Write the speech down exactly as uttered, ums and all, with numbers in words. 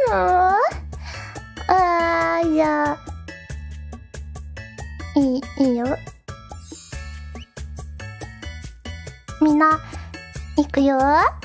あー、じゃあ、いい、いいよ。みんな、いくよ。